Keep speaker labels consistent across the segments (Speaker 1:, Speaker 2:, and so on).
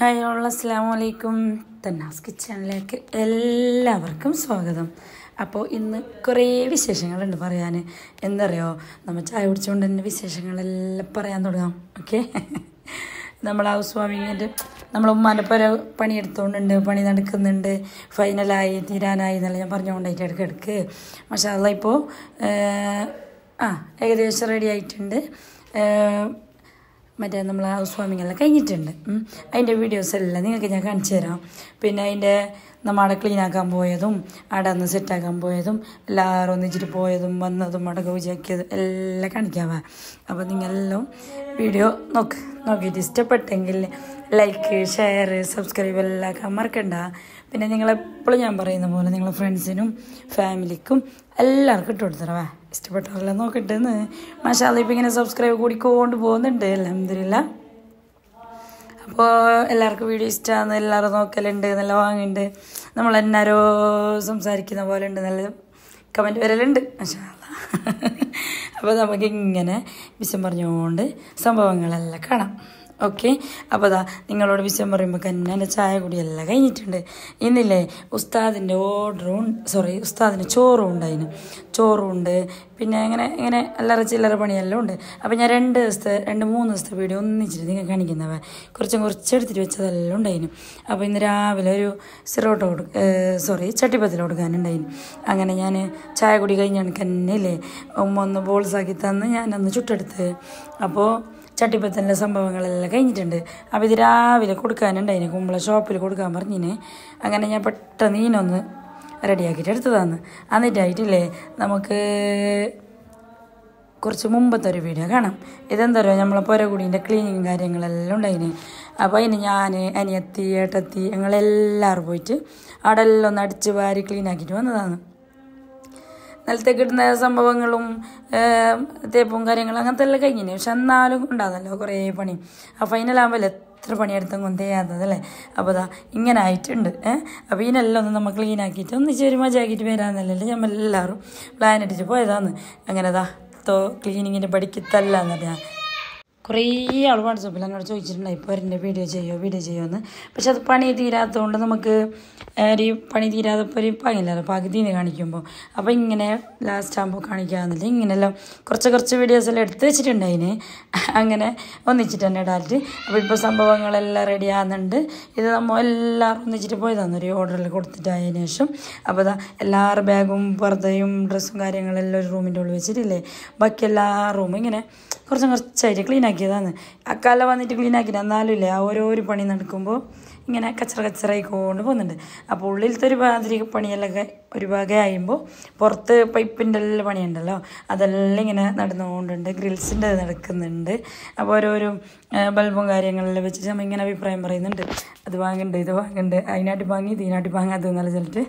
Speaker 1: Hi all അസ്സലാമു അലൈക്കും. തന്നാസ് കിച്ചണിലേക്ക് എല്ലാവർക്കും സ്വാഗതം. അപ്പോൾ ഇന്ന് കുറേ വിശേഷങ്ങളുണ്ട് പറയാൻ. എന്തറിയോ, നമ്മൾ ചായ കുടിച്ചുകൊണ്ട് തന്നെ വിശേഷങ്ങളെല്ലാം പറയാൻ തുടങ്ങാം. ഓക്കെ, നമ്മൾ ഹൗസ് വാമിങ്ങിൻ്റെ നമ്മൾ ഉമ്മാൻ്റെ പുര പണിയെടുത്തുകൊണ്ടുണ്ട്, പണി നടക്കുന്നുണ്ട്, ഫൈനലായി തീരാനായി എന്നല്ല ഞാൻ പറഞ്ഞുകൊണ്ടായിട്ട് ഇടയ്ക്ക് മാഷാ അല്ലാഹ് ഇപ്പോൾ ഏകദേശം റെഡി ആയിട്ടുണ്ട്. മറ്റേ നമ്മൾ ഹൗസ് വാമിങ്ങെല്ലാം കഴിഞ്ഞിട്ടുണ്ട്. അതിൻ്റെ വീഡിയോസ് എല്ലാം നിങ്ങൾക്ക് ഞാൻ കാണിച്ചു തരാം. പിന്നെ അതിൻ്റെ നമ്മൾ ക്ലീനാക്കാൻ പോയതും അവിടെ ഒന്ന് സെറ്റാക്കാൻ പോയതും എല്ലാവരും ഒന്നിച്ചിട്ട് പോയതും വന്നതും അവിടെ പൂജയാക്കിയതും എല്ലാം കാണിക്കാവാ. അപ്പോൾ നിങ്ങളെല്ലാം വീഡിയോ നോക്കിയിട്ട് ഇഷ്ടപ്പെട്ടെങ്കിൽ ലൈക്ക്, ഷെയർ, സബ്സ്ക്രൈബ് എല്ലാം ആക്കാൻ മറക്കണ്ട. പിന്നെ നിങ്ങളെപ്പോഴും ഞാൻ പറയുന്ന പോലെ നിങ്ങളെ ഫ്രണ്ട്സിനും ഫാമിലിക്കും എല്ലാവർക്കും ഇട്ട് കൊടുത്തരവാ. ഇഷ്ടപ്പെട്ടവരെല്ലാം നോക്കിട്ടെന്ന് മാഷാ അല്ലാഹ് ഇപ്പം ഇങ്ങനെ സബ്സ്ക്രൈബ് കൂടിക്കൊണ്ട് പോകുന്നുണ്ട് അൽഹംദുലില്ലാഹ്. അപ്പോൾ എല്ലാവർക്കും വീഡിയോ ഇഷ്ടമാണ്, എല്ലാവരും നോക്കലുണ്ട്, നല്ല വാങ്ങുന്നുണ്ട്, നമ്മളെന്നാരോ സംസാരിക്കുന്ന പോലെ ഉണ്ട്, നല്ല കമൻറ്റ് വരലുണ്ട് മാഷാ അല്ലാഹ്. അപ്പോൾ നമുക്ക് ഇങ്ങനെ വിഷയം പറഞ്ഞുകൊണ്ട് സംഭവങ്ങളെല്ലാം കാണാം. ഓക്കെ, അപ്പോൾ നിങ്ങളോട് വിഷയം പറയുമ്പോൾ തന്നെ എൻ്റെ ചായ കുടിയെല്ലാം കഴിഞ്ഞിട്ടുണ്ട്. ഇന്നില്ലേ ഉസ്താദിൻ്റെ ഉസ്താദിന് ചോറും ഉണ്ടായിന്. ചോറുണ്ട്, പിന്നെ ഇങ്ങനെ അല്ലറ ചില്ലറ പണിയെല്ലാം ഉണ്ട്. അപ്പോൾ ഞാൻ 2-3 ദിവസത്തെ വീഡിയോ ഒന്നിച്ചിട്ട് നിങ്ങൾ കാണിക്കുന്നവ കുറച്ചെടുത്തിട്ട് വെച്ചതെല്ലാം ഉണ്ടായിന്. അപ്പോൾ ഇന്ന് രാവിലെ ഒരു ചട്ടിപ്പത്തിൽ കൊടുക്കാനുണ്ടായിന്. അങ്ങനെ ഞാൻ ചായ കുടി കഴിഞ്ഞാണ് തന്നെ ഇല്ലേ ഒന്ന് ബോൾസാക്കി തന്ന് ഞാനന്ന് ചുട്ടെടുത്ത്. അപ്പോൾ ചട്ടിപ്പത്തിൻ്റെ സംഭവങ്ങളെല്ലാം കഴിഞ്ഞിട്ടുണ്ട്. അപ്പോൾ ഇത് രാവിലെ കൊടുക്കാനുണ്ടായിന്, കുമ്പള ഷോപ്പിൽ കൊടുക്കാൻ പറഞ്ഞിന്. അങ്ങനെ ഞാൻ പെട്ടെന്ന് ഈനൊന്ന് റെഡിയാക്കിയിട്ട് എടുത്തതാണ്. എന്നിട്ടായിട്ടില്ലേ നമുക്ക് കുറച്ച് മുമ്പത്തെ ഒരു വീഡിയോ കാണാം. ഇതെന്താ പറയുക, നമ്മളെ പുരകുടീൻ്റെ ക്ലീനിങ് കാര്യങ്ങളെല്ലാം ഉണ്ടായിന്. അപ്പോൾ അതിന് ഞാൻ, അനിയത്തി, ഏട്ടത്തി ഞങ്ങളെല്ലാവരും പോയിട്ട് അവിടെ എല്ലാം ഒന്ന് അടിച്ച് വാരി ക്ലീനാക്കിയിട്ട് വന്നതാണ്. നിലത്തേക്ക് ഇടുന്ന സംഭവങ്ങളും തേപ്പും കാര്യങ്ങളും അങ്ങനത്തെ എല്ലാം കഴിഞ്ഞിന്. പക്ഷെ എന്നാലും ഉണ്ടാകുന്നല്ലോ കുറേ പണി. ആ ഫൈനലാകുമ്പോൾ എത്ര പണിയെടുത്തെങ്കിലും ചെയ്യാത്തതല്ലേ. അപ്പോൾ ഇങ്ങനെ ആയിട്ടുണ്ട്. അപ്പോൾ ഇതിനെല്ലാം ഒന്ന് നമ്മൾ ക്ലീനാക്കിയിട്ട് ഒന്നിച്ച് മജാക്കിയിട്ട് വരാമെന്നല്ലേ നമ്മൾ എല്ലാവരും പ്ലാൻ ഇട്ടിട്ട് പോയതാണ്. അങ്ങനെ ക്ലീനിങ്ങിൻ്റെ പഠിക്കത്തല്ലാന്ന് പറഞ്ഞാൽ കുറേ ആൾ വാട്സപ്പിൽ എന്നോട് ചോദിച്ചിട്ടുണ്ടായി ഇപ്പോൾ എൻ്റെ വീഡിയോ ചെയ്യുമോ എന്ന്. പക്ഷെ അത് പണി തീരാത്തതുകൊണ്ട് നമുക്ക് ഒരു പണി തീരാത്തപ്പോൾ ഒരു പാകില്ലല്ലോ പകുതിന്ന് കാണിക്കുമ്പോൾ. അപ്പോൾ ഇങ്ങനെ ലാസ്റ്റ് ആകുമ്പോൾ കാണിക്കാമെന്നില്ല, ഇങ്ങനെല്ലാം കുറച്ച് വീഡിയോസെല്ലാം എടുത്ത് വെച്ചിട്ടുണ്ടായിന്. അങ്ങനെ ഒന്നിച്ചിട്ട് തന്നെ ഇടാറ്റ്. അപ്പോൾ ഇപ്പോൾ സംഭവങ്ങളെല്ലാം റെഡി ആകുന്നുണ്ട്. ഇത് നമ്മൾ എല്ലാവരും ഒന്നിച്ചിട്ട് പോയതാണ് ഒരു ഓർഡറിൽ കൊടുത്തിട്ടായതിനു ശേഷം. അപ്പോൾ എല്ലാവരുടെ ബാഗും പർദ്ദയും ഡ്രസ്സും കാര്യങ്ങളെല്ലാം ഒരു റൂമിൻ്റെ ഉള്ളിൽ വെച്ചിട്ടില്ലേ, ബാക്കി എല്ലാ റൂമും ഇങ്ങനെ കുറച്ചായിട്ട് ക്ലീൻ ആക്കിയതാണ്. അക്കാലം വന്നിട്ട് ക്ലീൻ ആക്കിയിട്ട് എന്നാലും ഇല്ലേ ഓരോരോ പണി നടക്കുമ്പോൾ ഇങ്ങനെ കച്ചറായിക്കൊണ്ട് പോകുന്നുണ്ട്. അപ്പോൾ ഉള്ളിലത്തെ ഒരു മാതിരി പണിയെല്ലാം ഒരു ഭാഗമാകുമ്പോൾ പുറത്ത് പൈപ്പിൻ്റെ എല്ലാം പണിയുണ്ടല്ലോ അതെല്ലാം ഇങ്ങനെ നടന്നുകൊണ്ടുണ്ട്. ഗ്രിൽസിൻ്റെ നടക്കുന്നുണ്ട്. അപ്പോൾ ഓരോരോ ബൾബും കാര്യങ്ങളെല്ലാം വെച്ചിട്ട് നമ്മൾ ഇങ്ങനെ അഭിപ്രായം പറയുന്നുണ്ട്. അത് വാങ്ങുന്നുണ്ട്, ഇത് വാങ്ങുന്നുണ്ട്, അതിനായിട്ട് വാങ്ങി ഇതിനായിട്ട് വാങ്ങാത്തത് എന്നല്ല ചിലട്ട്.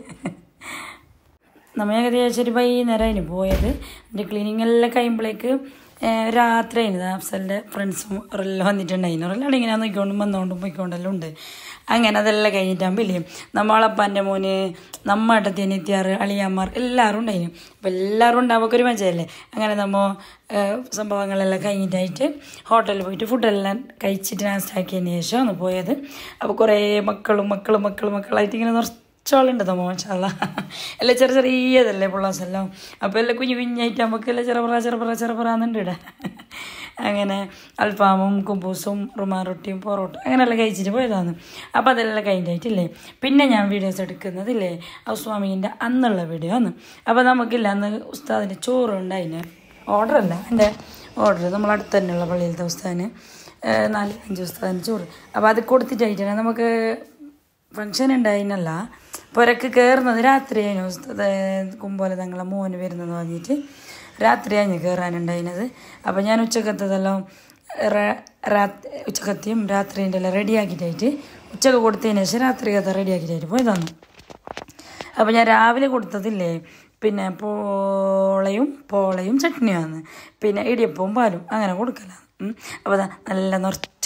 Speaker 1: നമ്മൾ ഏകദേശം ഒരു വൈകുന്നേരം അതിന് പോയത്. എൻ്റെ ക്ലീനിങ് എല്ലാം കഴിയുമ്പോഴേക്ക് രാത്രി ആയിരുന്നു. അഫ്സലിൻ്റെ ഫ്രണ്ട്സും അവരെല്ലാം വന്നിട്ടുണ്ടായിരുന്നു. അവരെല്ലാം ഇങ്ങനെ നോക്കിക്കൊണ്ടും പോയിക്കൊണ്ടെല്ലാം ഉണ്ട്. അങ്ങനെ അതെല്ലാം കഴിഞ്ഞിട്ടാകുമ്പോൾ ഇല്ലേ നമ്മളപ്പാൻ്റെ മോന്, നമ്മ ഏട്ടത്തിയനിത്യാറ്, അളിയന്മാർ എല്ലാവരും ഉണ്ടായിരുന്നു. അപ്പോൾ എല്ലാവരും ഉണ്ടാവുമ്പോൾ ഒരു മജയല്ലേ. അങ്ങനെ നമ്മൾ സംഭവങ്ങളെല്ലാം കഴിഞ്ഞിട്ടായിട്ട് ഹോട്ടലിൽ പോയിട്ട് ഫുഡെല്ലാം കഴിച്ചിട്ട് നാസ്റ്റാക്കിയതിന് ശേഷമാണ് പോയത്. അപ്പോൾ കുറേ മക്കളായിട്ട് ഇങ്ങനെ ചോളുണ്ട് മാഷാ അല്ലാഹ്. എല്ലാം ചെറിയതല്ലേ പിള്ളേർസെല്ലാം. അപ്പോൾ എല്ലാം കുഞ്ഞായിട്ട് നമുക്കെല്ലാം ചെറുപറാന്നുണ്ട് ഇവിടെ. അങ്ങനെ അൽഫാമും കുബൂസും റുമാൻ റൊട്ടിയും പൊറോട്ട അങ്ങനെയെല്ലാം കഴിച്ചിട്ട് പോയതാണ്. അപ്പോൾ അതെല്ലാം കഴിഞ്ഞിട്ടില്ലേ പിന്നെ ഞാൻ വീഡിയോസ് എടുക്കുന്നതില്ലേ ഹൗസ് വാമിങ്ങിൻ്റെ അന്നുള്ള വീഡിയോ ആണ്. അപ്പോൾ നമുക്കില്ല അന്ന് ഉസ്താദിൻ്റെ ചോറുണ്ടായിന്. ഓർഡറല്ല, എൻ്റെ ഓർഡർ നമ്മളടുത്ത് തന്നെയുള്ള പള്ളിയിലത്തെ ഉസ്താദിന് 4-5 ഉസ്താദിൻ്റെ ചോറ്. അപ്പോൾ അത് കൊടുത്തിട്ടായിട്ടാണ് നമുക്ക് ഫങ്ഷൻ ഉണ്ടായിനല്ല പുരക്ക് കയറുന്നത് രാത്രിയായിരുന്നു. കുമ്പോലെ തങ്ങളെ മോന് വരുന്നെന്ന് പറഞ്ഞിട്ട് രാത്രിയാണ് കയറാനുണ്ടായിരുന്നത്. അപ്പോൾ ഞാൻ ഉച്ചക്കത്തതെല്ലാം ഉച്ചക്കത്തെയും രാത്രിൻ്റെ എല്ലാം റെഡിയാക്കിയിട്ടായിട്ട് ഉച്ചക്ക് കൊടുത്തതിന് ശേഷം രാത്രിക്കത്തെ റെഡിയാക്കിയിട്ടായിട്ട് പോയതാണ്. അപ്പോൾ ഞാൻ രാവിലെ കൊടുത്തതില്ലേ പിന്നെ പോളയും ചട്നിയാണ്, പിന്നെ ഇടിയപ്പവും പാലും അങ്ങനെ കൊടുക്കലാണ്. അപ്പോൾ നല്ല നിറച്ച്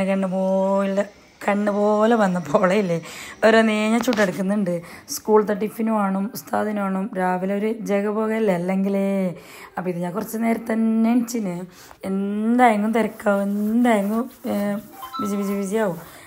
Speaker 1: കണ്ണ് പോലെ വന്ന പോളയില്ലേ ഓരോ ഞാൻ ചുട്ടെടുക്കുന്നുണ്ട്. സ്കൂളത്തെ ടിഫിനും വേണം, ഉസ്താദിനും വേണം, രാവിലെ ഒരു ജഗപോകല്ലേ അല്ലെങ്കിലേ. അപ്പോൾ ഇത് ഞാൻ കുറച്ച് നേരത്തെ തന്നെ എണിച്ചിന്. എന്തായെങ്കിലും തിരക്കാവും, എന്തായെങ്കിലും ബിസി ആവും.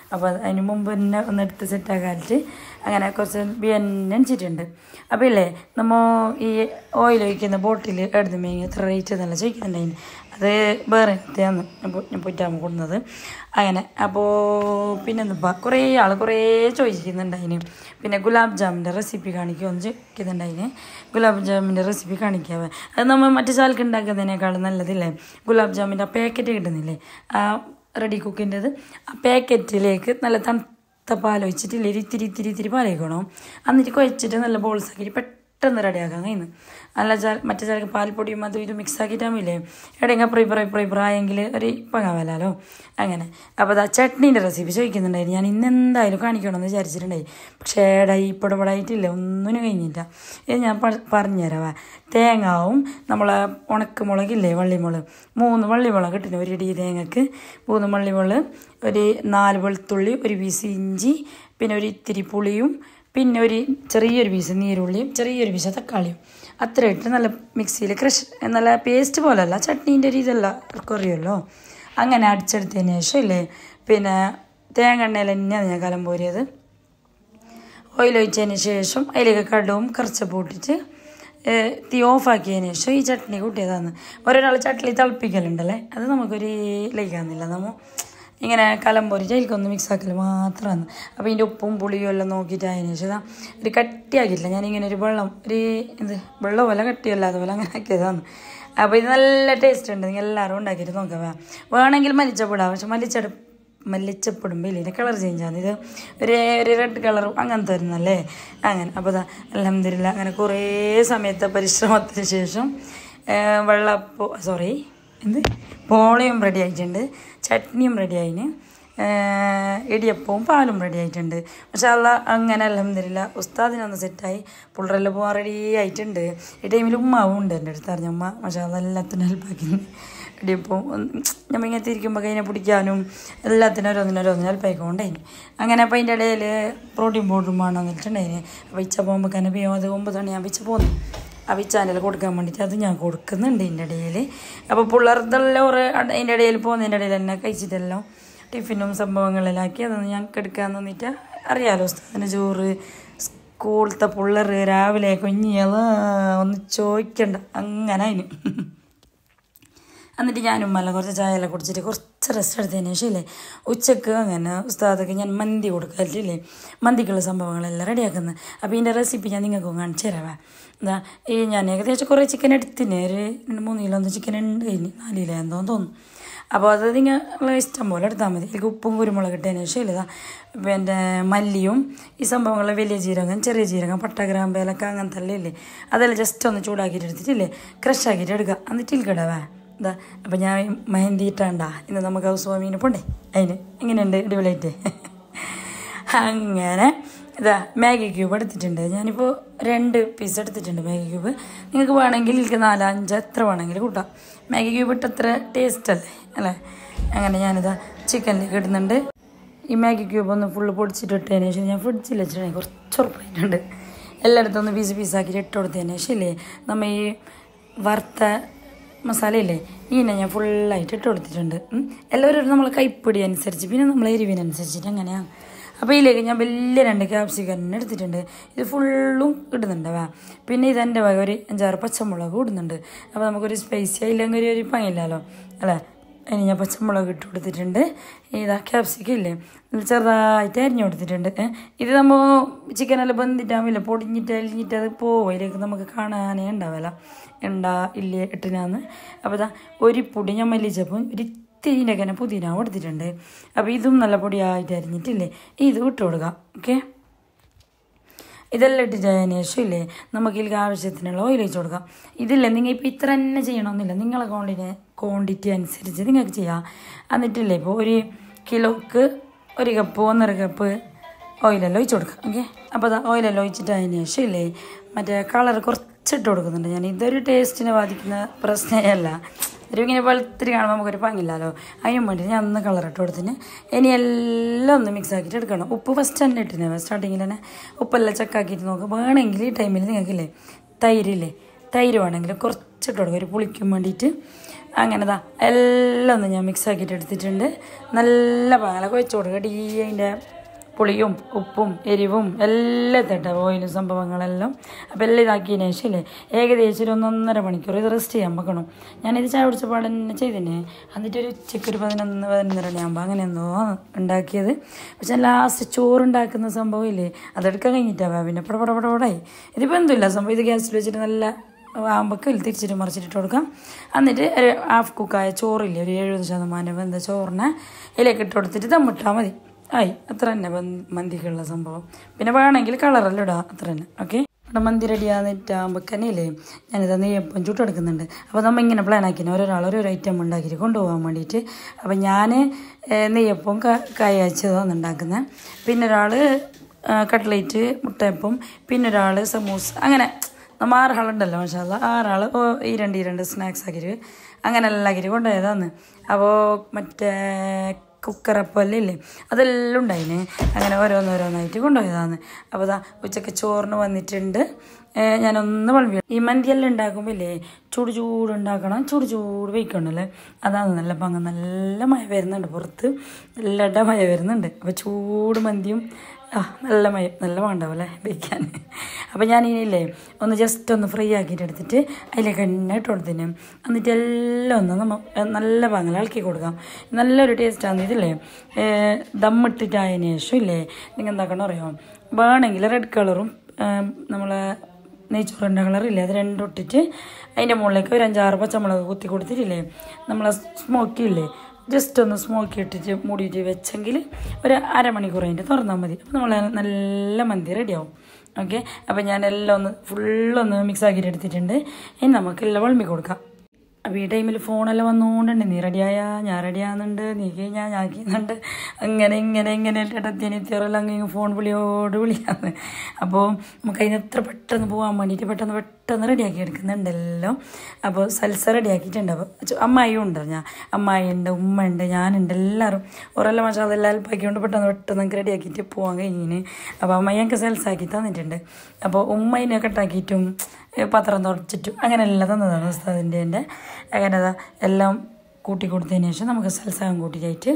Speaker 1: അപ്പോൾ അതിന് മുമ്പ് തന്നെ ഒന്നെടുത്ത് സെറ്റാക്കാനിട്ട് അങ്ങനെ കുറച്ച് ബിയനച്ചിട്ടുണ്ട്. അപ്പോൾ ഇല്ലേ നമ്മൾ ഈ ഓയിൽ ഒഴിക്കുന്ന ബോട്ടിൽ എടുത്ത് മേങ്ങി എത്ര റേറ്റ് എന്നല്ല ചോദിക്കുന്നുണ്ടായിന്. അത് വേറെ ഞാൻ പോയിട്ടാകുമ്പോൾ കൊടുക്കുന്നത് അങ്ങനെ. അപ്പോൾ പിന്നെന്താ കുറേ ആൾ കുറേ ചോദിക്കുന്നുണ്ടായിന്. പിന്നെ ഗുലാബ് ജാമിൻ്റെ റെസിപ്പി കാണിക്കുമെന്ന് ചോദിക്കുന്നുണ്ടായിന്. ഗുലാബ് ജാമിൻ്റെ റെസിപ്പി കാണിക്കാവേ. അത് നമ്മൾ മറ്റു ചാൽക്ക് ഉണ്ടാക്കുന്നതിനേക്കാളും നല്ലതില്ലേ ഗുലാബ് ജാമിൻ്റെ ആ പാക്കറ്റ് കിട്ടുന്നില്ലേ, ആ റെഡി കുക്കിൻ്റെത്. ആ പാക്കറ്റിലേക്ക് നല്ല തണുത്ത പാലൊഴിച്ചിട്ടില്ലേ ഇത്തിരി പാലൊഴിക്കണം. എന്നിട്ട് കുഴച്ചിട്ട് നല്ല ബോൾസ് ആക്കിയിട്ട് പെട്ടെന്ന് റെഡിയാക്കാൻ കഴിയുന്നു. നല്ല മറ്റേ ചിലക്ക് പാൽപ്പൊടിയും അതും ഇത് മിക്സ് ആക്കിയിട്ടാമില്ലേ എവിടെയെങ്കിൽ പ്രായെങ്കിൽ ഒരു പങ്ങാവല്ലോ അങ്ങനെ. അപ്പോൾ അത് ആ ചട്നീൻ്റെ റെസിപ്പി ചോദിക്കുന്നുണ്ടായിരുന്നു. ഞാൻ ഇന്ന് എന്തായാലും കാണിക്കണമെന്ന് വിചാരിച്ചിട്ടുണ്ടായി. പക്ഷേ ഇപ്പടപെടായിട്ടില്ല, ഒന്നിനും കഴിഞ്ഞില്ല. ഇത് ഞാൻ പറഞ്ഞുതരാവാ. തേങ്ങാവും നമ്മളെ ഉണക്കമുളകില്ലേ വള്ളിമുളക്, 3 വള്ളിമുളക് ഇട്ടിന് ഒരു ഇടി തേങ്ങക്ക്. 3 വള്ളിമുളക്, ഒരു 4 വെളുത്തുള്ളി, ഒരു പീസ് ഇഞ്ചി, പിന്നെ ഒരു ഇത്തിരി പുളിയും, പിന്നെ ഒരു ചെറിയൊരു പീസ് നീരുള്ളിയും, ചെറിയൊരു പീസ് തക്കാളിയും, അത്ര ഇട്ട് നല്ല മിക്സിയിൽ ക്രഷ് നല്ല പേസ്റ്റ് പോലല്ല, ചട്നീൻ്റെ ഒരു ഇതല്ല കുറയുമല്ലോ. അങ്ങനെ അടിച്ചെടുത്തതിന് ശേഷം ഇല്ലേ പിന്നെ തേങ്ങ എണ്ണയിൽ തന്നെയാണ് ഞാൻ കലം പോരിയത്. ഓയിൽ ഒഴിച്ചതിന് ശേഷം അതിലേക്ക് കടുവും കറച്ചപ്പൂ ഇട്ടിട്ട് തീ ഓഫാക്കിയതിന് ശേഷം ഈ ചട്നി കൂട്ടിയതാണ്. ഒരാൾ ചട്നി തിളപ്പിക്കലുണ്ടല്ലേ, അത് നമുക്കൊരു ലയിക്കാന്നില്ല. നമ്മൾ ഇങ്ങനെ കലമ്പോരി അതിലേക്കൊന്ന് മിക്സാക്കൽ മാത്രമാണ്. അപ്പോൾ ഇതിൻ്റെ ഉപ്പും പുളിയും എല്ലാം നോക്കിയിട്ട് അതിന് ശേഷം ഒരു കട്ടിയാക്കിയിട്ടില്ല. ഞാനിങ്ങനെ ഒരു വെള്ളം പോലെ കട്ടിയല്ല അതുപോലെ അങ്ങനെ ആക്കിയതാണ്. അപ്പോൾ ഇത് നല്ല ടേസ്റ്റ് ഉണ്ട്. നിങ്ങൾ എല്ലാവരും ഉണ്ടാക്കിയിട്ട് നോക്കാം. വേണമെങ്കിൽ മല്ലിച്ചപ്പിടാം, പക്ഷെ മല്ലിച്ചപ്പിടുമ്പോൾ ഇല്ലേ കളർ ചേഞ്ച് ആണ്. ഇത് ഒരു റെഡ് കളറും അങ്ങനത്തെ വരുന്നല്ലേ അങ്ങനെ. അപ്പോൾ അൽഹംദുലില്ലാ അങ്ങനെ കുറേ സമയത്തെ പരിശ്രമത്തിന് ശേഷം പോളയും റെഡി ആയിട്ടുണ്ട്, ചട്നിയും റെഡി ആയിന്, ഇടിയപ്പവും പാലും റെഡി ആയിട്ടുണ്ട്. പക്ഷേ അങ്ങനെ അൽഹംദുലില്ലാ ഉസ്താദിനൊന്ന് സെറ്റായി. പുള്ളറെല്ലാം പോകാൻ റെഡി ആയിട്ടുണ്ട്. ഈ ടൈമിൽ ഉമ്മാവും ഉണ്ട് എൻ്റെ അടുത്ത് അറിഞ്ഞ ഉമ്മ. പക്ഷേ എല്ലാത്തിനും ഹെൽപ്പാക്കുന്നു. ഇടിയപ്പവും നമ്മൾ ഇങ്ങനത്തെ ഇരിക്കുമ്പോൾ കൈനെ പിടിക്കാനും എല്ലാത്തിനും ഓരോന്നിനും ഹെൽപ്പായിക്കൊണ്ടായിന്. അങ്ങനെ അപ്പോൾ അതിൻ്റെ ഇടയിൽ പ്രോട്ടീൻ പൗഡറും വേണം വന്നിട്ടുണ്ടായിന്. അപ്പോൾ ഇച്ച പോകുമ്പോൾ തന്നെ അത് 9 മണിയാകുമ്പോൾ ഇച്ച പോകുന്നു. ആ ചാനൽ കൊടുക്കാൻ വേണ്ടിയിട്ട് അത് ഞാൻ കൊടുക്കുന്നുണ്ട് ഇതിൻ്റെ ഇടയിൽ. അപ്പോൾ പിള്ളേർതെല്ലാം അതിൻ്റെ ഇടയിൽ പോകുന്നതിൻ്റെ ഇടയിൽ തന്നെ കഴിച്ചിട്ടെല്ലാം ടിഫിനും സംഭവങ്ങളെല്ലാം ആക്കി അതൊന്ന് ഞാൻ എടുക്കാൻ തന്നിട്ട് അറിയാമല്ലോ ഉസ്താദിന് ചോറ് സ്കൂളത്തെ പിള്ളേർ രാവിലെ കുഞ്ഞിയത് ഒന്ന് ചോദിക്കണ്ട അങ്ങനെ അതിന്. എന്നിട്ട് ഞാനും മല്ല കുറച്ച് ചായയെല്ലാം കുടിച്ചിട്ട് കുറച്ച് റെസ്റ്റ് എടുത്തതിന് ശേഷം ഇല്ലേ ഉച്ചക്ക് അങ്ങനെ ഉസ്താദൊക്കെ ഞാൻ മന്തി കൊടുക്കാറില്ലേ, മന്തിക്കുള്ള സംഭവങ്ങളെല്ലാം റെഡിയാക്കുന്നത്. അപ്പോൾ ഇതിൻ്റെ റെസിപ്പി ഞാൻ നിങ്ങൾക്ക് കാണിച്ചു തരാവേ. ഞാൻ ഏകദേശം കുറേ ചിക്കൻ എടുത്തിന്, ഒരു 3 കിലോ ചിക്കൻ ഉണ്ട്, 4 കിലോ എന്തോന്ന് തോന്നുന്നു. അപ്പോൾ അത് നിങ്ങൾ ഇഷ്ടം പോലെ എടുത്താൽ മതി. ഇതിലേക്ക് ഉപ്പും കുരുമുളക് ഇട്ടതിന് ശേഷം ഇല്ല പിന്നെ മല്ലിയും ഈ സംഭവങ്ങൾ വലിയ ജീരകം, ചെറിയ ജീരകം, പട്ട, ഗ്രാമ്പ്, ഏലക്ക അങ്ങനത്തെ എല്ലാം ഇല്ലേ അതെല്ലാം ജസ്റ്റ് ഒന്ന് ചൂടാക്കിയിട്ട് എടുത്തിട്ടില്ലേ ക്രഷ് ആക്കിയിട്ട് എടുക്കുക. എന്നിട്ട് ഇൽക്കിടവേ അപ്പോൾ ഞാൻ മെഹന്തി ഇട്ടാണ്ടാ ഇന്ന് നമുക്ക് ഹൗസ് വാമിങ്ങിന് പോണ്ടേ, അതിന് എങ്ങനെയുണ്ട് അടിപൊളിയായിട്ട്. അങ്ങനെ മാഗി ക്യൂബ് എടുത്തിട്ടുണ്ട്. ഞാനിപ്പോൾ 2 പീസ് എടുത്തിട്ടുണ്ട് മാഗി ക്യൂബ്. നിങ്ങൾക്ക് വേണമെങ്കിൽ എനിക്ക് 4, 5 എത്ര വേണമെങ്കിൽ കൂട്ടാം. മാഗി ക്യൂബ് ഇട്ട് അത്ര ടേസ്റ്റ് അല്ലേ. അങ്ങനെ ഞാനിതാ ചിക്കനിലേക്ക് ഇടുന്നുണ്ട്. ഈ മാഗി ക്യൂബ് ഒന്ന് ഫുള്ള് പൊടിച്ചിട്ടിട്ടതിന് ശേഷം ഞാൻ ഫ്രിഡ്ജിൽ വെച്ചിട്ടുണ്ടെങ്കിൽ കുറച്ച് ഉറപ്പായിട്ടുണ്ട്. എല്ലായിടത്തും ഒന്ന് പീസാക്കിയിട്ട് ഇട്ട് കൊടുത്തതിന് ശേഷം ഇല്ലേ നമ്മൾ ഈ വറുത്ത മസാലയില്ലേ ഇതിനെ ഞാൻ ഫുള്ളായിട്ട് ഇട്ട് കൊടുത്തിട്ടുണ്ട്. എല്ലാവരും നമ്മളെ കൈപ്പൊടി അനുസരിച്ച് പിന്നെ നമ്മളെ എരിവിനനുസരിച്ചിട്ട് അങ്ങനെയാണ്. അപ്പോൾ ഇതിലേക്ക് ഞാൻ വലിയ 2 ക്യാപ്സിക്കം എടുത്തിട്ടുണ്ട്. ഇത് ഫുള്ളും ഇടുന്നുണ്ട്. പിന്നെ ഇതെൻ്റെ വക ഒരു 5-6 പച്ചമുളക് ഇടുന്നുണ്ട്. അപ്പോൾ നമുക്കൊരു സ്പൈസി ആയില്ലെങ്കിൽ ഒരു പങ്ങില്ലല്ലോ അല്ലേ. ഇനി ഞാൻ പച്ചമുളക് ഇട്ട് കൊടുത്തിട്ടുണ്ട്. ക്യാപ്സിക്കം ഇല്ലേ ചെറുതായിട്ട് അരിഞ്ഞു കൊടുത്തിട്ടുണ്ട്. ഇത് നമ്മൾ ചിക്കനെല്ലാം ബന്ധിട്ടാവില്ല, പൊടിഞ്ഞിട്ട് അരിഞ്ഞിട്ട് അത് പോവും. അതിലേക്ക് നമുക്ക് കാണാനേ ഉണ്ടാവില്ല ഇല്ലേ ഇട്ടിനാന്ന്. അപ്പോൾ ഒരു പൊടി ഞാൻ മല്ലിച്ചപ്പും ഒരു ഇത്തിരിൻ്റെ തന്നെ പുതിന കൊടുത്തിട്ടുണ്ട്. അപ്പോൾ ഇതും നല്ല പൊടിയായിട്ട് അരിഞ്ഞിട്ടില്ലേ ഇത് ഇട്ട് കൊടുക്കാം. ഓക്കെ, ഇതെല്ലാം ഇട്ടിട്ടതിന് ശേഷം ഇല്ലേ നമുക്ക് ഇതിലേക്ക് ആവശ്യത്തിനുള്ള ഓയിൽ ഒഴിച്ച് കൊടുക്കാം. ഇതില്ലേ നിങ്ങൾ ഇപ്പോൾ ഇത്ര തന്നെ ചെയ്യണമെന്നില്ല, നിങ്ങളെ ക്വാണ്ടിറ്റി അനുസരിച്ച് നിങ്ങൾക്ക് ചെയ്യാം. എന്നിട്ടില്ലേ ഇപ്പോൾ 1 കിലോക്ക് 1 കപ്പ് 1.5 കപ്പ് ഓയിലെല്ലാം ഒഴിച്ച് കൊടുക്കാം. ഓക്കെ, അപ്പോൾ ഓയിലെല്ലാം ഒഴിച്ചിട്ട് അതിന് ശേഷം ഇല്ലേ മറ്റേ കളർ കുറച്ചിട്ട് കൊടുക്കുന്നുണ്ട് ഞാൻ. ഇതൊരു ടേസ്റ്റിനെ ബാധിക്കുന്ന പ്രശ്നമല്ല, ഒരു ഇങ്ങനെ വെളുത്തിരി കാണുമ്പോൾ നമുക്കൊരു പങ്ങില്ലല്ലോ, അതിനും വേണ്ടി ഞാൻ ഒന്ന് കളറിട്ട് കൊടുത്തിന്. ഇനി എല്ലാം ഒന്ന് മിക്സ് ആക്കിയിട്ട് എടുക്കണം. ഉപ്പ് ഫസ്റ്റ് തന്നെ ഇട്ടിന്, സ്റ്റാർട്ടിങ്ങിൽ തന്നെ ഉപ്പെല്ലാം ചെക്കാക്കിയിട്ട് നോക്കുക. വേണമെങ്കിൽ ഈ ടൈമിൽ നിങ്ങൾക്കില്ലേ തൈരില്ലേ തൈര് വേണമെങ്കിൽ കുറച്ചിട്ട് കൊടുക്കുക ഒരു പുളിക്കും വേണ്ടിയിട്ട്. അങ്ങനെതാ എല്ലാം ഒന്ന് ഞാൻ മിക്സ് ആക്കിയിട്ട് എടുത്തിട്ടുണ്ട്. നല്ല പാങ്ങല കുഴച്ച് കൊടുക്കുക. അതിൻ്റെ പുളിയും ഉപ്പും എരിവും എല്ലാം തട്ട ഓയിലും സംഭവങ്ങളെല്ലാം. അപ്പോൾ എല്ലാം ഇതാക്കിയതിന് ശേഷം ഇല്ലേ ഏകദേശം ഒരു 1.5 മണിക്കൂർ ഇത് റെസ്റ്റ് ചെയ്യാൻ വെക്കണം. ഞാനിത് ചായ കുടിച്ച പാടെ തന്നെ ചെയ്തിനെ. എന്നിട്ട് ഒരു ഉച്ചയ്ക്ക് ഒരു 11-11:30 മണിയാകുമ്പോൾ അങ്ങനെ എന്തോ ഉണ്ടാക്കിയത്. പക്ഷെ ലാസ്റ്റ് ചോറുണ്ടാക്കുന്ന സംഭവം ഇല്ലേ അതെടുക്കാൻ കഴിഞ്ഞിട്ടാവാ പിന്നെ പടപടപടപടായി. ഇതിപ്പോൾ എന്തുമില്ല സംഭവം. ഇത് ഗ്യാസിൽ വെച്ചിട്ട് നല്ല ആകുമ്പോഴേക്കും തിരിച്ചിട്ട് മറിച്ചിട്ട് കൊടുക്കാം. എന്നിട്ട് ഒരു ഹാഫ് കുക്കായ ചോറില്ലേ ഒരു 70% വെന്ത ചോറിനെ ഇതിലേക്ക് ഇട്ട് കൊടുത്തിട്ട് ദമ്മിട്ടാൽ മതി. ആയി അത്ര തന്നെ മന്തിക്കുള്ള സംഭവം. പിന്നെ വേണമെങ്കിൽ കളറെല്ലാം ഇടാം അത്ര തന്നെ. ഓക്കെ, ഇവിടെ മന്തി റെഡിയാകുന്നിട്ടാകുമ്പോഴേക്കല്ലേ ഞാനിത് നെയ്യപ്പം ചുട്ടെടുക്കുന്നുണ്ട്. അപ്പോൾ നമ്മൾ ഇങ്ങനെ പ്ലാൻ ആക്കിന് ഒരാൾ ഓരോ ഐറ്റം ഉണ്ടാക്കിയിട്ട് കൊണ്ടുപോകാൻ വേണ്ടിയിട്ട്. അപ്പോൾ ഞാൻ നെയ്യപ്പം കായച്ചതാണ് ഉണ്ടാക്കുന്നത്. പിന്നെ ഒരാൾ കട്ട്ലേറ്റ് മുട്ടയപ്പം, പിന്നെ ഒരാൾ സമൂസ. അങ്ങനെ നമ്മൾ 6 ആളുണ്ടല്ലോ മാഷാ അല്ലാ. 6 ആൾ ഈ രണ്ട് സ്നാക്സ് ആക്കിയിട്ട് അങ്ങനെ എല്ലാം ആക്കിയിട്ട് കൊണ്ടുപോയതാണ്. അപ്പോൾ മറ്റേ കുക്കറപ്പല്ലേ ഇല്ലേ അതെല്ലാം ഉണ്ടായിന്. അങ്ങനെ ഓരോന്നോരോന്നായിട്ട് കൊണ്ടുപോയതാണ്. അപ്പോൾ ഇതാ ഉച്ചയ്ക്ക് ചോറിന് വന്നിട്ടുണ്ട്. ഞാനൊന്ന് വളവി ഈ മന്തിയെല്ലാം ഉണ്ടാക്കുമ്പോൾ ഇല്ലേ ചൂടുണ്ടാക്കണം, ചൂട് വയ്ക്കണല്ലേ. അതാണ് നല്ല പങ്ക്. നല്ല മഴ വരുന്നുണ്ട് പുറത്ത്, നല്ല മഴ വരുന്നുണ്ട്. അപ്പോൾ ചൂട് മന്തിയും നല്ല മഴ നല്ല വേണ്ടാവും അല്ലേ വയ്ക്കാൻ. അപ്പോൾ ഞാനില്ലേ ഒന്ന് ജസ്റ്റ് ഒന്ന് ഫ്രൈ ആക്കിയിട്ട് എടുത്തിട്ട് അതിലേക്ക് എണ്ണ ഇട്ട് കൊടുത്തിന്. എന്നിട്ട് എല്ലാം ഒന്ന് നമ്മൾ നല്ല പാങ്ങിൽ ഇളക്കി കൊടുക്കാം. നല്ലൊരു ടേസ്റ്റാണ് ഇതില്ലേ. ദമ്മിട്ടിട്ടായതിനു ശേഷം ഇല്ലേ നിങ്ങൾ എന്താക്കണം അറിയാം, വേണമെങ്കിൽ റെഡ് കളറും നമ്മളെ നെയ്ച്ചോറിൻ്റെ കളറില്ലേ അത് രണ്ടും ഇട്ടിട്ട് അതിൻ്റെ മുകളിലേക്ക് ഒരു 5-6 പച്ചമുളക് കുത്തി കൊടുത്തിട്ടില്ലേ നമ്മളെ സ്മോക്കി ഇല്ലേ ജസ്റ്റ് ഒന്ന് സ്മോക്കി ഇട്ടിട്ട് മൂടിയിട്ട് വെച്ചെങ്കിൽ ഒരു അരമണിക്കൂർ കഴിഞ്ഞിട്ട് തുറന്നാൽ മതി. അപ്പോൾ നമ്മൾ നല്ല മന്തി റെഡിയാവും. ഓക്കെ, അപ്പോൾ ഞാനെല്ലാം ഫുള്ളൊന്ന് മിക്സ് ആക്കിയിട്ട് എടുത്തിട്ടുണ്ട്. ഇനി നമുക്കെല്ലാം വിളമ്പി കൊടുക്കാം. അപ്പോൾ ഈ ടൈമിൽ ഫോണെല്ലാം വന്നുകൊണ്ടുണ്ട്. നീ റെഡിയായാ, ഞാൻ റെഡിയാകുന്നുണ്ട്, നീ കഴിഞ്ഞാൽ ഞാൻ ചെയ്യുന്നുണ്ട്, ഇങ്ങനെ ഇടത്തിനെത്തിയറെല്ലാം അങ്ങനെ ഫോൺ വിളിയാന്ന്. അപ്പോൾ നമുക്ക് അതിന് എത്ര പെട്ടെന്ന് പോകാൻ വേണ്ടിയിട്ട് പെട്ടെന്ന് റെഡിയാക്കി എടുക്കുന്നുണ്ടല്ലോ. അപ്പോൾ സൽസ റെഡിയാക്കിയിട്ടുണ്ട്. അപ്പോൾ അമ്മായിയും ഉണ്ട്, അമ്മായിയുണ്ട്, ഉമ്മ ഉണ്ട്, ഞാനുണ്ട്, എല്ലാവരും ഓരെല്ലാം മാഷാ അതെല്ലാം ഹെൽപ്പാക്കിക്കൊണ്ട് പെട്ടെന്ന് നമുക്ക് റെഡിയാക്കിയിട്ട് പോകാൻ കഴിഞ്ഞിന്. അപ്പോൾ അമ്മായി ഞങ്ങൾക്ക് സൽസാക്കി തന്നിട്ടുണ്ട്. അപ്പോൾ ഉമ്മയിനെ കട്ടാക്കിയിട്ടും പാത്രം തുടച്ചിട്ടും അങ്ങനെ എല്ലാം തന്നതാണ് ഉസ്താദിൻ്റെ. അങ്ങനെ എല്ലാം കൂട്ടി കൊടുത്തതിന് ശേഷം നമുക്ക് സൽസാകം കൂട്ടിയിട്ട്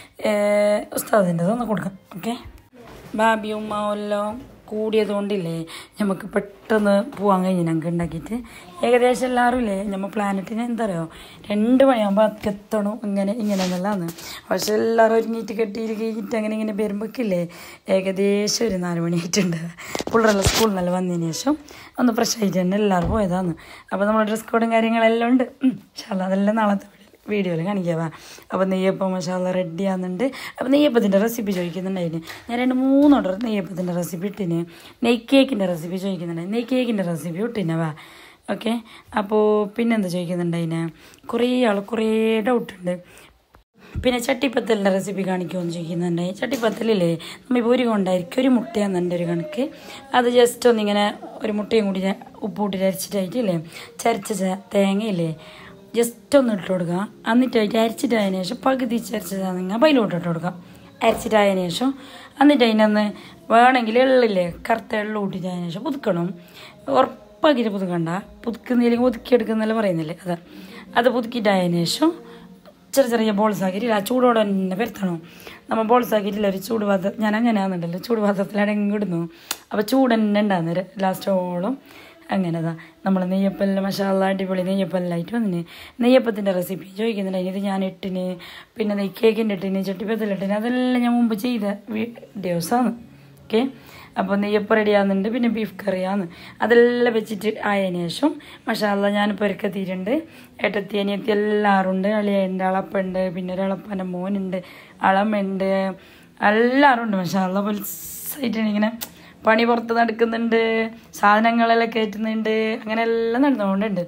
Speaker 1: ഉസ്താദിൻ്റെ ഒന്ന് കൊടുക്കാം. ഓക്കെ, ബാബിയും എല്ലാം കൂടിയതുകൊണ്ടില്ലേ നമുക്ക് പെട്ടെന്ന് പോകാൻ കഴിഞ്ഞു. ഞങ്ങൾക്ക് ഉണ്ടാക്കിയിട്ട് ഏകദേശം എല്ലാവരും ഇല്ലേ നമ്മൾ പ്ലാനറ്റിന് എന്താ പറയുക 2 മണിയാകുമ്പോൾ എത്തണം ഇങ്ങനെ എന്നുള്ളതാണ്. പക്ഷെ എല്ലാവരും ഒരുങ്ങിയിട്ട് കെട്ടിയിട്ട് കഴിഞ്ഞിട്ട് അങ്ങനെ വരുമ്പോഴേക്കില്ലേ ഏകദേശം ഒരു 4 മണിയായിട്ടുണ്ട്. പിള്ളേരെല്ലാം സ്കൂളിൽ നിന്നെല്ലാം വന്നതിന് ശേഷം ഒന്ന് ഫ്രഷ് ആയിട്ട് തന്നെ എല്ലാവരും പോയതാണ്. അപ്പോൾ നമ്മൾ ഡ്രസ് കോഡും കാര്യങ്ങളെല്ലാം ഉണ്ട്. അതെല്ലാം നാളത്തെ വീഡിയോയിൽ കാണിക്കാവാ. അപ്പോൾ നെയ്യപ്പം മസാല റെഡി ആകുന്നുണ്ട്. അപ്പോൾ നെയ്യപ്പത്തിൻ്റെ റെസിപ്പി ചോദിക്കുന്നുണ്ടായിരുന്നു. ഞാൻ 2-3 ഓർഡർ നെയ്യപ്പത്തിൻ്റെ റെസിപ്പി ഇട്ടിന്. നെയ് കേക്കിൻ്റെ റെസിപ്പി ചോദിക്കുന്നുണ്ടായി. നെയ് കേക്കിൻ്റെ റെസിപ്പി ഇട്ടിനവാ. ഓക്കെ, അപ്പോൾ പിന്നെന്താ ചോദിക്കുന്നുണ്ടായിന്. കുറേ ഡൗട്ടുണ്ട്. പിന്നെ ചട്ടിപ്പത്തലിൻ്റെ റെസിപ്പി കാണിക്കുമെന്ന് ചോദിക്കുന്നുണ്ടായി. ചട്ടിപ്പത്തലില്ലേ നമ്മളിപ്പോൾ ഒരു കൊണ്ടായിരിക്കും ഒരു മുട്ടയാന്ന് എൻ്റെ ഒരു കണക്ക്. അത് ജസ്റ്റ് ഒന്നിങ്ങനെ ഒരു മുട്ടയും കൂടി ഉപ്പ് കൂട്ടി അരച്ചിട്ടായിട്ടില്ലേ ചരച്ച തേങ്ങയില്ലേ ജസ്റ്റ് ഒന്ന് ഇട്ട് കൊടുക്കുക. എന്നിട്ടായിട്ട് അരച്ചിട്ടായതിനു ശേഷം പകുതി ചരച്ചതാണെങ്കിൽ പൈലോട്ട് ഇട്ട് കൊടുക്കുക. അരച്ചിട്ടായതിനു ശേഷം എന്നിട്ട് അതിനൊന്ന് വേണമെങ്കിൽ എള്ളില്ലേ കറുത്ത എള്ളു കൂട്ടിയിട്ടതിനു ശേഷം പുതുക്കണം. ഉറപ്പാക്കിയിട്ട് പുതുക്കണ്ട, പുതുക്കുന്നില്ലെങ്കിൽ ഒതുക്കിയെടുക്കുന്നെല്ലാം പറയുന്നില്ലേ അത് പുതുക്കിയിട്ടായതിനു ശേഷം ചെറിയ ബോൾസ് ആക്കിയിട്ടില്ല. ചൂടോടെ തന്നെ പരത്തണം. നമ്മൾ ബോൾസ് ആക്കിയിട്ടില്ല ഒരു ചൂടുപാത്രം. ഞാൻ അങ്ങനെയാണെന്നുണ്ടല്ലോ ചൂടുപാത്രത്തിൽ അടങ്ങിടുന്നു. അപ്പോൾ ചൂട് തന്നെ ഉണ്ടാകുന്ന ലാസ്റ്റോളം അങ്ങനെതാ നമ്മൾ നെയ്യപ്പെല്ലാം മസാല അടിപൊളി നെയ്യപ്പെല്ലായിട്ട് വന്നിന്. നെയ്യപ്പത്തിൻ്റെ റെസിപ്പി ചോദിക്കുന്നുണ്ടായിരുന്നു. ഇത് ഞാൻ ഇട്ടിന്, പിന്നെ നെയ് കേക്കിൻ്റെ ഇട്ടിന്, ചട്ടിപ്പത്തിലിട്ടിന്, അതെല്ലാം ഞാൻ മുമ്പ് ചെയ്ത വീഡിയോസാണ്. ഓക്കെ, അപ്പോൾ നെയ്യപ്പം റെഡിയാകുന്നുണ്ട്. പിന്നെ ബീഫ് കറിയാണ്. അതെല്ലാം വെച്ചിട്ട് ആയതിനു ശേഷം മസാല ഞാനിപ്പോൾ ഒരുക്കെത്തിയിട്ടുണ്ട്. ഏട്ടത്തി അനിയത്തി എല്ലാവരും ഉണ്ട്. അളിയുണ്ട്, അളപ്പുണ്ട്, പിന്നെ ഒരളപ്പൻ്റെ മോനുണ്ട്, അളമുണ്ട്, എല്ലാവരും ഉണ്ട്. മസാല പൊലിസായിട്ടാണ് ഇങ്ങനെ പണി പുറത്ത് നടക്കുന്നുണ്ട്, സാധനങ്ങളെല്ലാം കയറ്റുന്നുണ്ട്, അങ്ങനെ എല്ലാം നടന്നുകൊണ്ടുണ്ട്.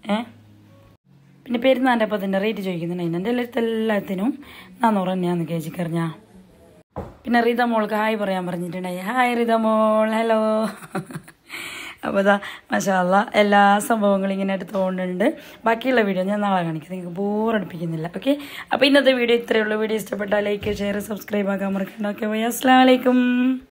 Speaker 1: പിന്നെ പെരുന്നാൻ്റെ അപ്പത്തിൻ്റെ റേറ്റ് ചോദിക്കുന്നുണ്ട്. എൻ്റെ എല്ലാത്തിനും 400 തന്നെയാണ് കേജിക്കറിഞ്ഞ. പിന്നെ റിത മോൾക്ക് ഹായ് പറയാൻ പറഞ്ഞിട്ടുണ്ടായി. ഹായ് റിത മോൾ, ഹലോ. അപ്പോൾ ഇതാ മാഷാ അല്ലാ എല്ലാ സംഭവങ്ങളും ഇങ്ങനെ എടുത്തുകൊണ്ടുണ്ട്. ബാക്കിയുള്ള വീഡിയോ ഞാൻ നാളെ കാണിക്കാം, നിങ്ങൾക്ക് ബോറടിപ്പിക്കുന്നില്ല. ഓക്കെ, അപ്പോൾ ഇന്നത്തെ വീഡിയോ ഇത്രയേ ഉള്ളൂ. വീഡിയോ ഇഷ്ടപ്പെട്ടാൽ ലൈക്ക്, ഷെയർ, സബ്സ്ക്രൈബ് ആക്കാൻ മറക്കണ്ട. ഓക്കെ, ബൈ, അസ്സലാമു അലൈക്കും.